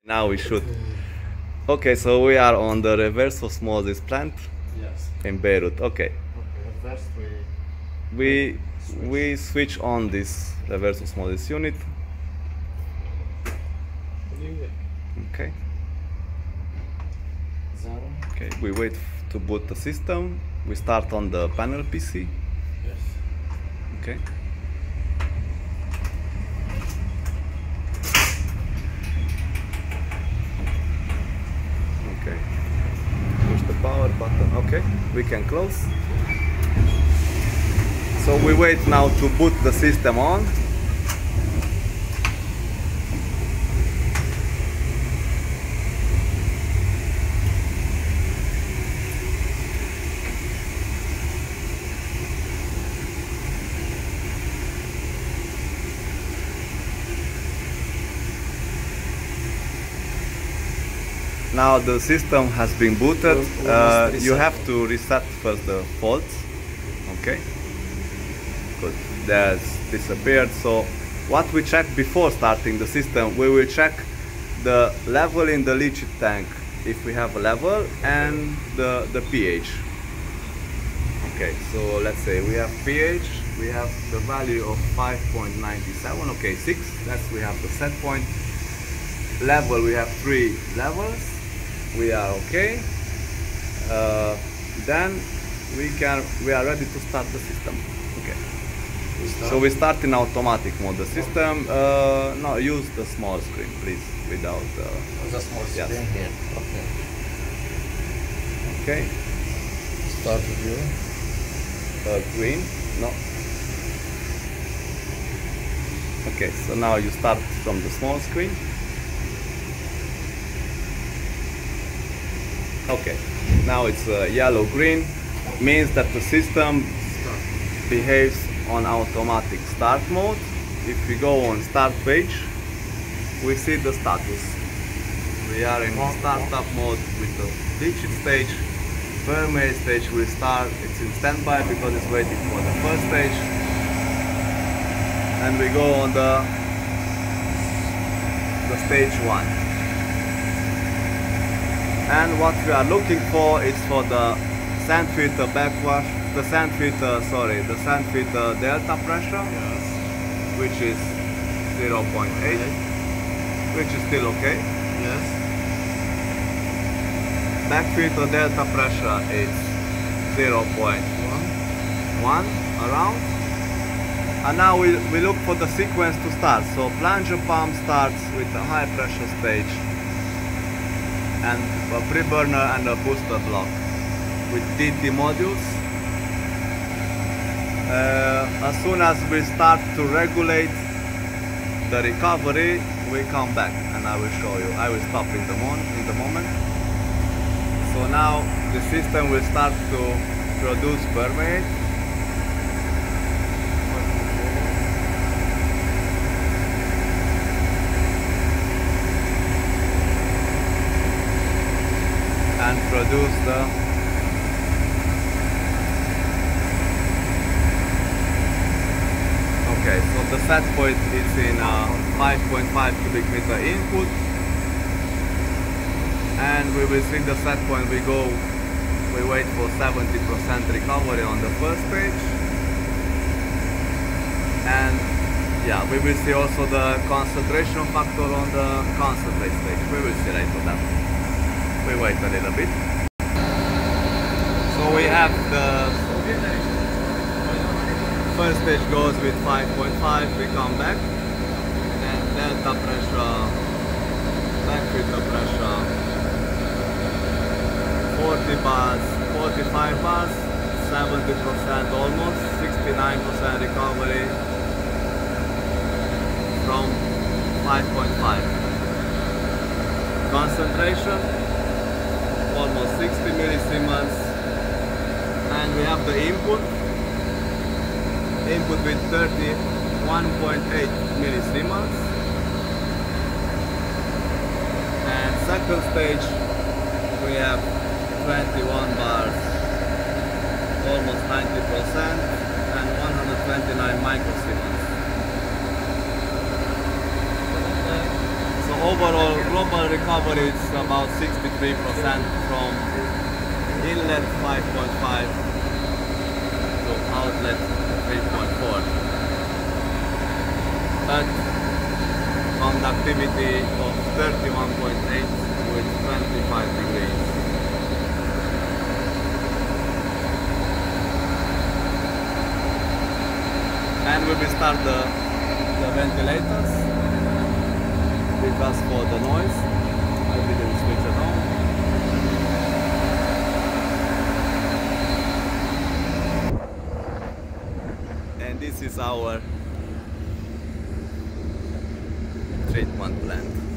Now we should. Okay, so we are on the reverse osmosis plant. Yes. In Beirut. Okay. Okay. First We switch on this reverse osmosis unit. Okay. Okay. We wait to boot the system. We start on the panel PC. Yes. Okay. Okay. Push the power button. Okay. We can close. So we wait now to boot the system on. Now the system has been booted. You have to reset first the faults. Okay. Good. That's disappeared. So what we check before starting the system, we will check the level in the Leachate tank, if we have a level, and the pH. Okay, so let's say we have pH, we have the value of 5.97, okay, 6, that's we have the set point. Level, we have 3 levels, we are okay. Then we are ready to start the system. Okay. So we start in automatic mode the system. No, use the small screen, please, without the small screen here. Okay. Okay. Start view. Green. No. Okay. So now you start from the small screen. Okay. Now it's yellow-green. Means that the system behaves on automatic start mode. If we go on start page, we see the status. We are in startup mode with the Leachate stage. Permeate stage will start. It's in standby because it's waiting for the first stage. And we go on the stage 1. And what we are looking for is for the sand filter backwash. The sand filter delta pressure, Yes. which is 0.8, which is still okay. Yes. Back filter delta pressure is 0.1 around. And now we look for the sequence to start. So plunger pump starts with a high pressure stage and a pre-burner and a booster block with DT modules. As soon as we start to regulate the recovery, we come back and I will show you. I will stop in the moment. So now the system will start to produce permeate. And produce the Okay, so the set point is in 5.5 cubic meter input, and we will see the set point. We wait for 70% recovery on the first stage, and yeah, we will see also the concentration factor on the concentrate stage. We will see later that. We wait a little bit. So we have the first stage goes with 5.5, we come back, and delta pressure, back filter pressure, 40 bars, 45 bars, 70% almost, 69% recovery from 5.5. Concentration, almost 60 millisiemens, and we have the input with 31.8 millisiemens, and second stage we have 21 bars, almost 90%, and 129 microsiemens. So overall global recovery is about 63% from inlet 5.5 to outlet 3.4. But conductivity of 31.8 with 25 degrees. And we will start the ventilators, because for the noise I didn't switch it on. And this is our treatment plant.